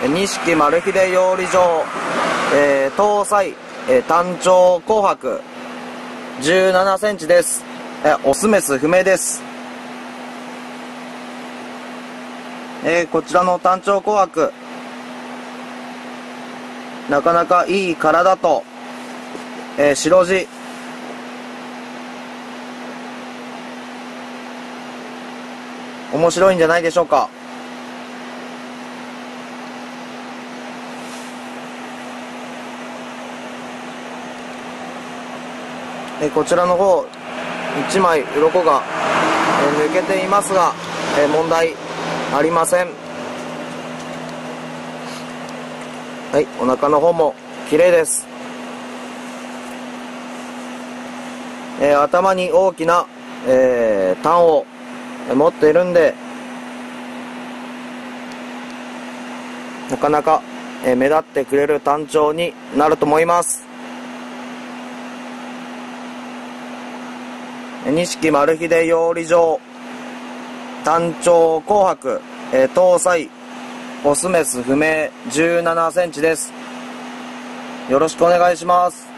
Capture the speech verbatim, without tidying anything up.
錦丸秀養鯉場、えー、搭載、えー、単調紅白じゅうななセンチです。えー、オスメス不明です。えー、こちらの単調紅白、なかなかいい体と、えー、白地、面白いんじゃないでしょうか。えー、こちらの方いちまい鱗が、えー、抜けていますが、えー、問題ありません。はい、お腹の方も綺麗です。えー、頭に大きな、えー、タンを持っているんで、なかなか、えー、目立ってくれる単調になると思います。錦丸秀養鯉場単調紅白、えー、搭載オスメス不明じゅうななセンチです。よろしくお願いします。